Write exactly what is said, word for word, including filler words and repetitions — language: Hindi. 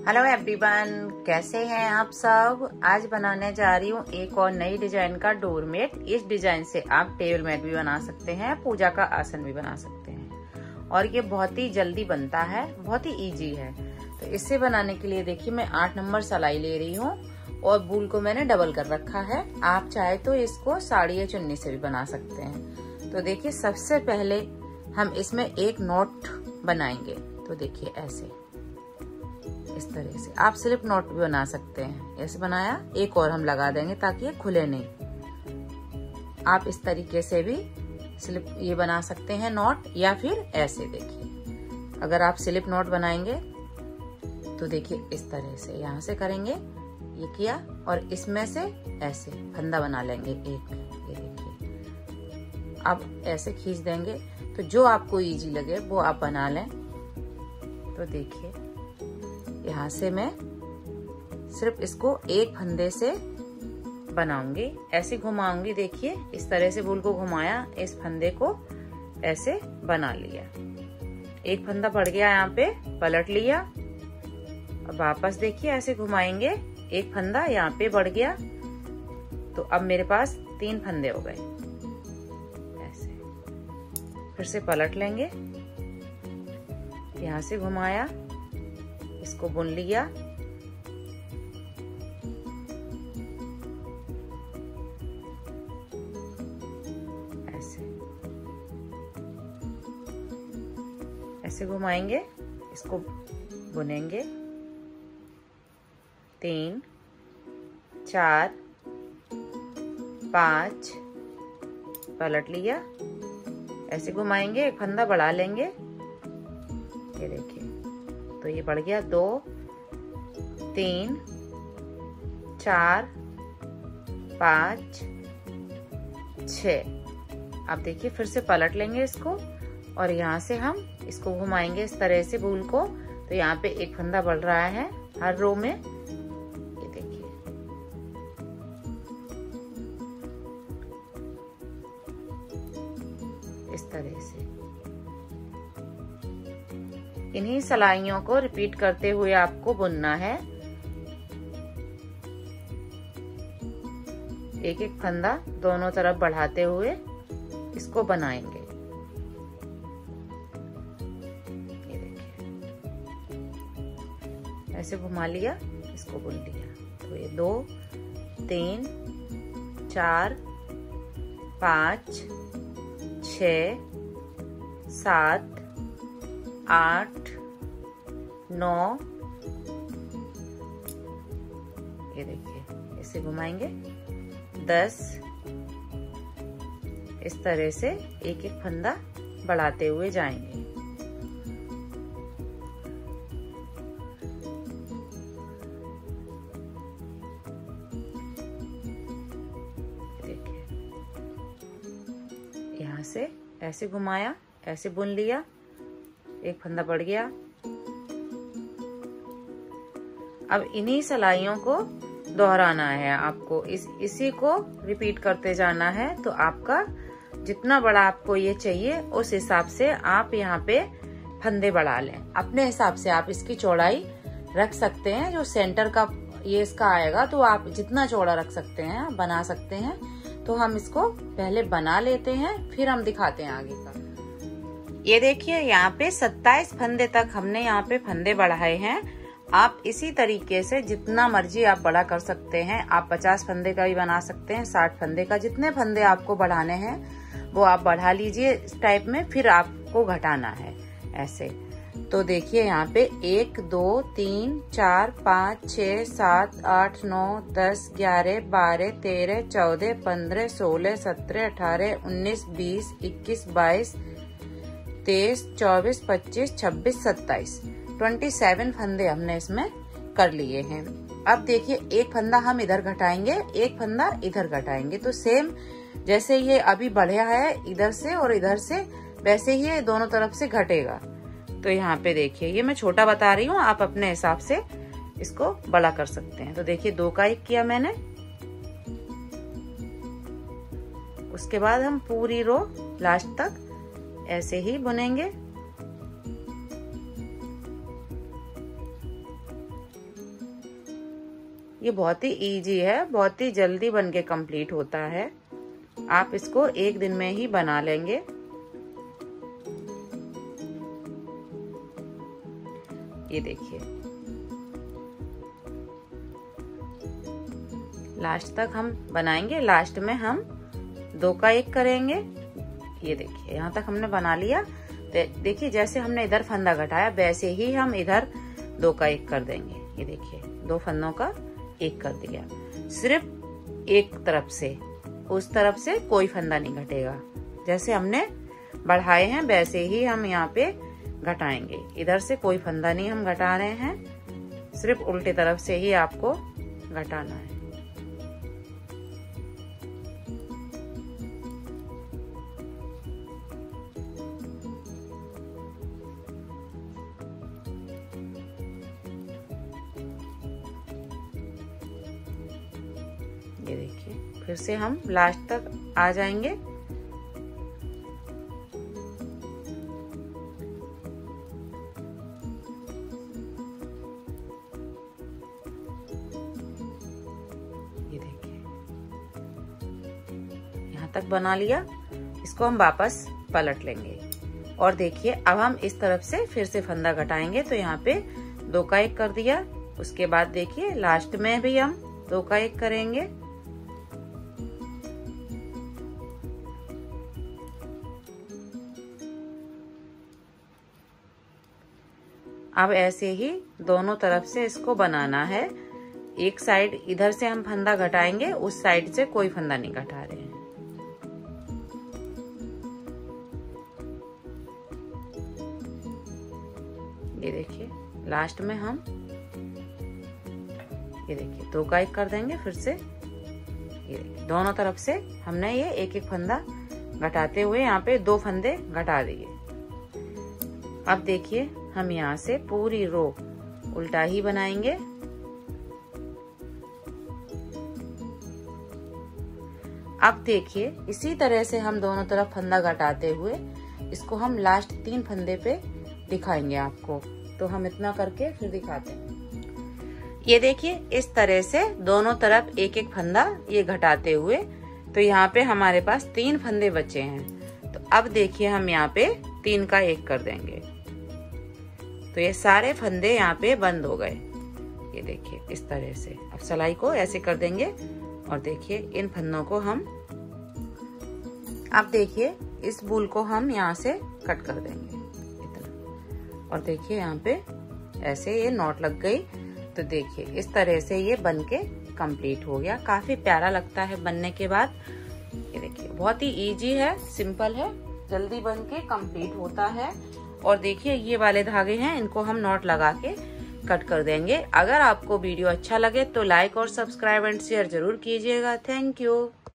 हेलो एवरीवन, कैसे हैं आप सब। आज बनाने जा रही हूँ एक और नई डिजाइन का डोरमेट। इस डिजाइन से आप टेबल मैट भी बना सकते हैं, पूजा का आसन भी बना सकते हैं और ये बहुत ही जल्दी बनता है, बहुत ही इजी है। तो इसे बनाने के लिए देखिए मैं आठ नंबर सिलाई ले रही हूँ और वूल को मैंने डबल कर रखा है। आप चाहे तो इसको साड़ी या चुन्नी से भी बना सकते हैं। तो देखिए सबसे पहले हम इसमें एक नॉट बनाएंगे। तो देखिए ऐसे इस तरह से आप स्लिप नॉट भी बना सकते हैं। ऐसे बनाया, एक और हम लगा देंगे ताकि ये खुले नहीं। आप इस तरीके से भी स्लिप ये बना सकते हैं नॉट, या फिर ऐसे देखिए अगर आप स्लिप नॉट बनाएंगे तो देखिए इस तरह से यहाँ से करेंगे, ये किया और इसमें से ऐसे फंदा बना लेंगे एक। ये देखिए अब ऐसे खींच देंगे। तो जो आपको इजी लगे वो आप बना लें। तो देखिए यहाँ से मैं सिर्फ इसको एक फंदे से बनाऊंगी, ऐसे घुमाऊंगी। देखिए इस तरह से वूल को घुमाया, इस फंदे को ऐसे बना लिया। एक फंदा पड़ गया, यहाँ पे पलट लिया। अब वापस देखिए ऐसे घुमाएंगे, एक फंदा यहाँ पे बढ़ गया। तो अब मेरे पास तीन फंदे हो गए। ऐसे फिर से पलट लेंगे, यहाँ से घुमाया, इसको बुन लिया। ऐसे ऐसे घुमाएंगे, इसको बुनेंगे। तीन, चार, पांच, पलट लिया, ऐसे घुमाएंगे, एक फंदा बढ़ा लेंगे। ये देखिए तो ये बढ़ गया। दो, तीन, चार, पाँच, छः। अब देखिए फिर से पलट लेंगे इसको और यहाँ से हम इसको घुमाएंगे इस तरह से वूल को। तो यहाँ पे एक फंदा बढ़ रहा है हर रो में। ये देखिए इस तरह से इन्हीं सिलाइयों को रिपीट करते हुए आपको बुनना है। एक एक फंदा दोनों तरफ बढ़ाते हुए इसको बनाएंगे। ये देखिए ऐसे घुमा लिया, इसको बुन लिया। तो ये दो, तीन, चार, पाँच, छ, सात, आठ, नौ। ये देखिए इसे घुमाएंगे। दस। इस तरह से एक एक फंदा बढ़ाते हुए जाएंगे। देखिए यहाँ से ऐसे घुमाया, ऐसे बुन लिया, एक फंदा बढ़ गया। अब इन्हीं सिलाइयों को दोहराना है आपको, इस इसी को रिपीट करते जाना है। तो आपका जितना बड़ा आपको ये चाहिए उस हिसाब से आप यहाँ पे फंदे बढ़ा लें। अपने हिसाब से आप इसकी चौड़ाई रख सकते हैं। जो सेंटर का ये इसका आएगा तो आप जितना चौड़ा रख सकते हैं, बना सकते हैं। तो हम इसको पहले बना लेते हैं, फिर हम दिखाते हैं आगे का। ये देखिए यहाँ पे सत्ताईस फंदे तक हमने यहाँ पे फंदे बढ़ाए हैं। आप इसी तरीके से जितना मर्जी आप बड़ा कर सकते हैं। आप पचास फंदे का भी बना सकते हैं, साठ फंदे का। जितने फंदे आपको बढ़ाने हैं वो आप बढ़ा लीजिए इस टाइप में, फिर आपको घटाना है ऐसे। तो देखिए यहाँ पे एक, दो, तीन, चार, पाँच, छः, सात, आठ, नौ, दस, ग्यारह, बारह, तेरह, चौदह, पंद्रह, सोलह, सत्रह, अठारह, उन्नीस, बीस, इक्कीस, बाईस, तेईस, चौबीस, पच्चीस, छब्बीस, सत्ताईस, सत्ताईस फंदे हमने इसमें कर लिए हैं। अब देखिए एक फंदा हम इधर घटाएंगे, एक फंदा इधर घटाएंगे। तो सेम जैसे ये अभी बढ़ा है इधर से और इधर से, वैसे ही ये दोनों तरफ से घटेगा। तो यहाँ पे देखिए ये मैं छोटा बता रही हूँ, आप अपने हिसाब से इसको बड़ा कर सकते हैं। तो देखिए दो का एक किया मैंने। उसके बाद हम पूरी रो लास्ट तक ऐसे ही बुनेंगे। ये बहुत ही इजी है, बहुत ही जल्दी बन के कंप्लीट होता है। आप इसको एक दिन में ही बना लेंगे। ये देखिए, लास्ट तक हम बनाएंगे। लास्ट में हम दो का एक करेंगे। ये देखिए, यहाँ तक हमने बना लिया। देखिए, जैसे हमने इधर फंदा घटाया वैसे ही हम इधर दो का एक कर देंगे। ये देखिए, दो फंदों का एक कर दिया। सिर्फ एक तरफ से, उस तरफ से कोई फंदा नहीं घटेगा। जैसे हमने बढ़ाए हैं वैसे ही हम यहाँ पे घटाएंगे। इधर से कोई फंदा नहीं हम घटा रहे हैं, सिर्फ उल्टे तरफ से ही आपको घटाना है। ये देखिए, फिर से हम लास्ट तक आ जाएंगे। ये देखिए, यहाँ तक बना लिया। इसको हम वापस पलट लेंगे और देखिए, अब हम इस तरफ से फिर से फंदा घटाएंगे। तो यहाँ पे दो का एक कर दिया। उसके बाद देखिए, लास्ट में भी हम दो का एक करेंगे। अब ऐसे ही दोनों तरफ से इसको बनाना है। एक साइड इधर से हम फंदा घटाएंगे, उस साइड से कोई फंदा नहीं घटा रहे हैं। ये देखिए, लास्ट में हम ये देखिए दो का एक कर देंगे। फिर से ये देखिए, दोनों तरफ से हमने ये एक एक फंदा घटाते हुए यहाँ पे दो फंदे घटा दिए। अब देखिए, हम यहाँ से पूरी रो उल्टा ही बनाएंगे। अब देखिए, इसी तरह से हम दोनों तरफ फंदा घटाते हुए इसको हम लास्ट तीन फंदे पे दिखाएंगे आपको। तो हम इतना करके फिर दिखाते हैं। ये देखिए, इस तरह से दोनों तरफ एक एक फंदा ये घटाते हुए, तो यहाँ पे हमारे पास तीन फंदे बचे हैं। तो अब देखिए, हम यहाँ पे तीन का एक कर देंगे। तो ये सारे फंदे यहाँ पे बंद हो गए। ये देखिए, इस तरह से अब सिलाई को ऐसे कर देंगे और देखिए, इन फंदों को हम अब देखिए, इस बूल को हम यहाँ से कट कर देंगे इतना। और देखिए, यहाँ पे ऐसे ये नॉट लग गई। तो देखिए, इस तरह से ये बन के कंप्लीट हो गया। काफी प्यारा लगता है बनने के बाद। ये देखिए, बहुत ही इजी है, सिंपल है, जल्दी बन के कंप्लीट होता है। और देखिए, ये वाले धागे हैं, इनको हम नॉट लगा के कट कर देंगे। अगर आपको वीडियो अच्छा लगे तो लाइक और सब्सक्राइब एंड शेयर जरूर कीजिएगा। Thank you.